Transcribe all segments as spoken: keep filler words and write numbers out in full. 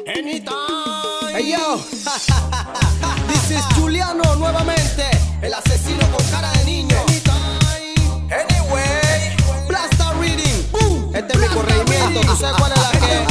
Anytime. Hey yo, this is Juliano nuevamente, el asesino con cara de niño. Anytime. Anyway, Blaster Reading. Boom. Este es mi corregimiento, ¿tú sabes cuál es la que?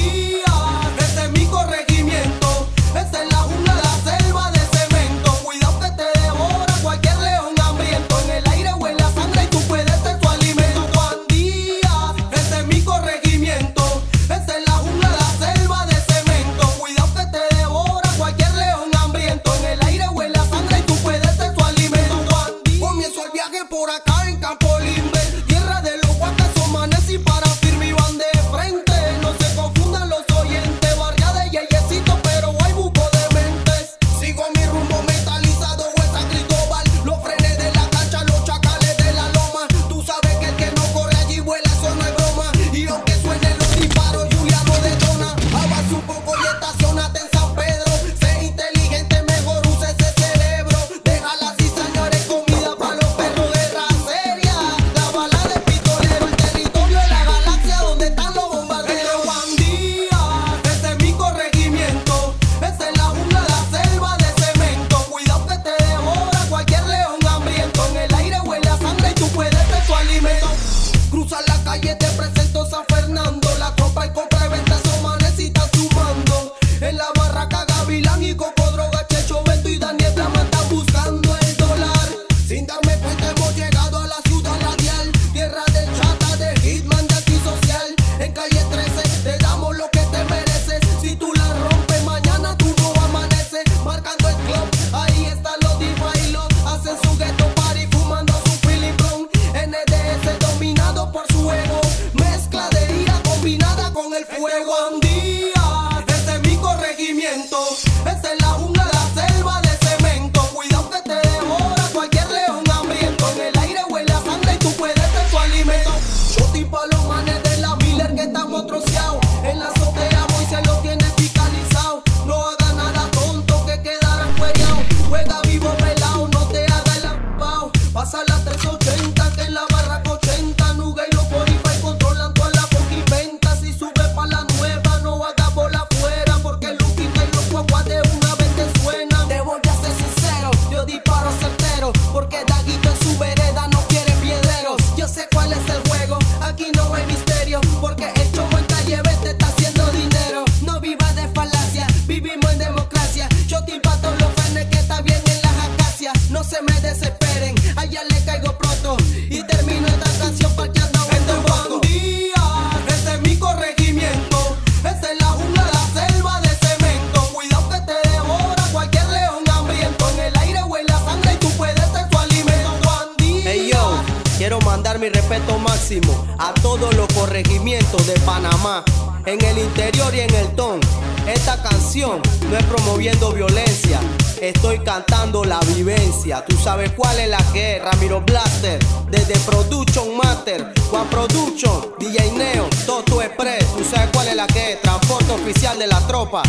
Este es mi corregimiento. Esta es la jungla, la selva de cemento. Cuidado que te devora cualquier león hambriento. En el aire huele a sangre y tú puedes ser tu alimento. Juan Díaz, este es mi corregimiento. Esta es la jungla, la selva de cemento. Cuidado que te devora cualquier león hambriento. En el aire huele a sangre y tú puedes ser tu alimento. Juan Díaz. Comienzo el viaje por acá en Campo Limbe, tierra de los guates, somanes y para firme y van de frente. No se confundan los oyentes, barria de yeyecito, pero hay buco de mentes. Sigo mi rumbo metalizado, en San Cristóbal. Los frenes de la cancha, los chacales de la loma. Tú sabes que el que no corre allí vuela, eso no es broma. Y aunque suenen los disparos, Juliano detona. Avanza un poco y estacionate en San Pedro. Sé inteligente, mejor usa ese cerebro. Déjala así, señores, comida para los perros de raceria. La bala de pistolero, el territorio de la galaxia donde están los bombarderos. Juan Díaz, este es mi corregimiento. Esta es la jungla, la selva de cemento. Cuidado que te devora cualquier león hambriento. En el aire huele a sangre y tú puedes ser tu alimento. Cruza la calle, te presento San Fernando. La compra y compra y venta, somanes y están sumando. En la barraca Gavilán y Coco, Droga, Checho, Beto y Daniel Blama están buscando el dólar. Sin darme cuenta hemos llegado a la ciudad radial, tierra de chata, de hitman, de antisocial. En calle trece te damos lo que te mereces. Si tú la rompes mañana tú no amaneces. Marcando el club, ahí están los diva y los hacen su ghetto party fumando su Philly Brown. N D S dominado por su ego, mezcla de ira combinada con el fuego. Juan Díaz, este es mi corregimiento. Esta es la jungla, la selva de cemento. Cuidado que te devora cualquier león hambriento. En el aire huele a sangre y tú puedes ser tu alimento. Yo tipo a los manes de la Miller que estamos troceados. En la azotea voy se lo tiene fiscalizado. No haga nada tonto que quedarán cuereados. Juega vivo pelado, no te haga el apao. Pasa la trescientos ochenta que en la barraca ochenta. Nuga y los Forify controlan toda la venta. Si sube pa' la nueva no haga bola afuera, porque Luquita y los guaguas de una vez te suenan. Te voy a ser sincero, yo disparo certero, porque Daguito en su vereda no quiere piedreros. Yo sé cuál es el juego, aquí no hay misterio, porque el chomo en calle vete está haciendo dinero. No viva de falacia, vivimos en democracia. Yo te todos los frenes que está bien en las acacias. No se me desesperen, allá le caigo pronto y termino esta canción parqueando en el Juan Díaz, este es mi corregimiento. Esta es la jungla, la selva de cemento. Cuidado que te devora cualquier león hambriento. En el aire huele a sangre y tú puedes ser tu alimento. Juan Díaz. Hey yo, quiero mandar mi respeto máximo a todos los corregimientos de Panamá, en el interior y en el ton. Esta canción no es promoviendo violencia, estoy cantando la vivencia. Tú sabes cuál es la que es. Ramiro Blaster, desde Production Master, Juan Production, D J Neo, Toto Express. Tú sabes cuál es la que es. Transporte oficial de la tropa.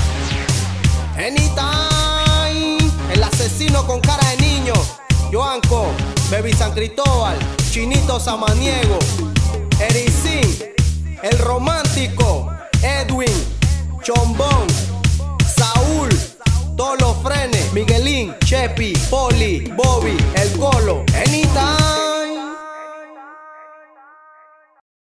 Anytime, el asesino con cara de niño. Joanco, Baby San Cristóbal, Chinito Samaniego, Ericín, el romántico, Edwin, Chombón, Saúl, todos los frenes, Miguelín, Chepi, Poli, Bobby,